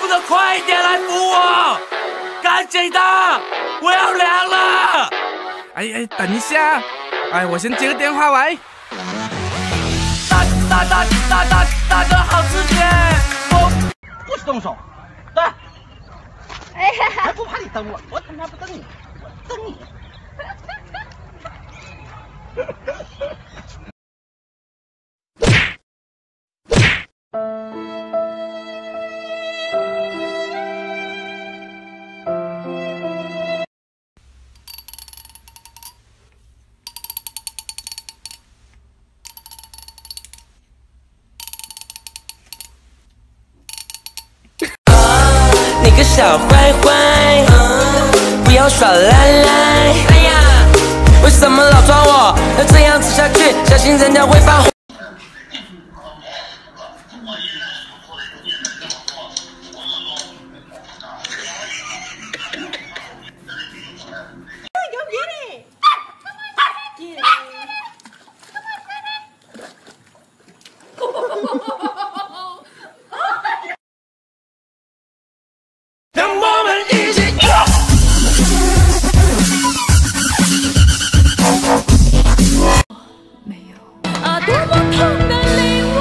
不能快一点来扶我？赶紧的，我要凉了！ 哎，等一下，我先接个电话，喂。 大哥好直接， 不许动手，对。 哎呀， 还不怕你蹬我？我他妈不蹬你，我蹬你！ 你个小坏坏，不要耍赖赖！哎呀，为什么老抓我？要这样子下去，小心人家会发火。让我们一起。 没有啊，多么痛的礼物。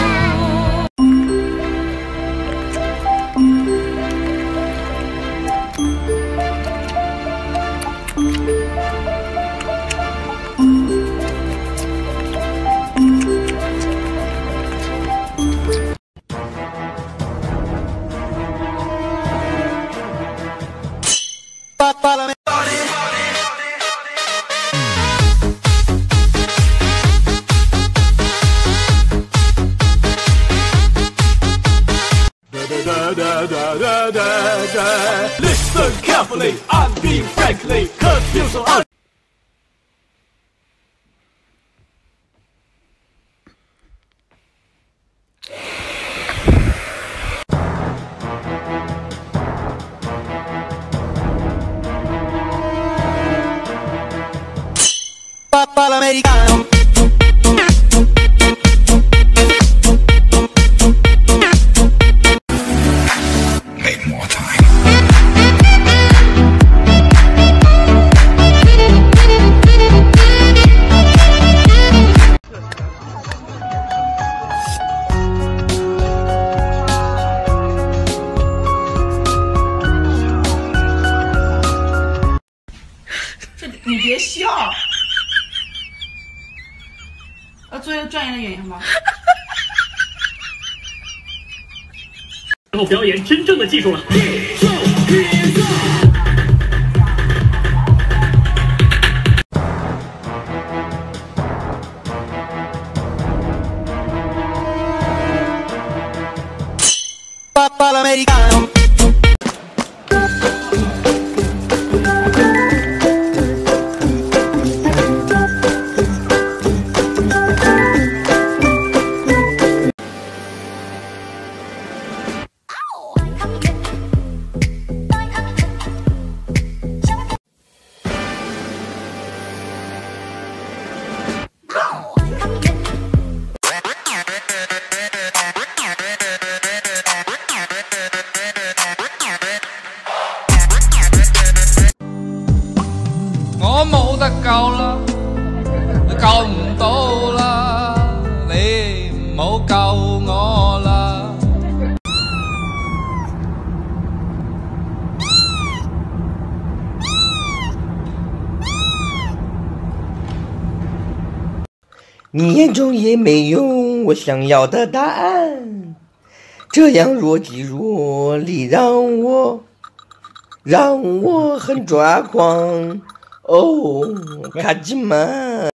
Listen carefully, I'm being frankly confused. Papa l'americano. Make more time. 这你别笑，要做一个专业的演员吧。 然后表演真正的技术了。 Papa l'americano. 我冇得救啦，救唔到啦，你唔好救我啦。 你眼中也没有我想要的答案，这样若即若离，让我很抓狂。哦，卡吉玛。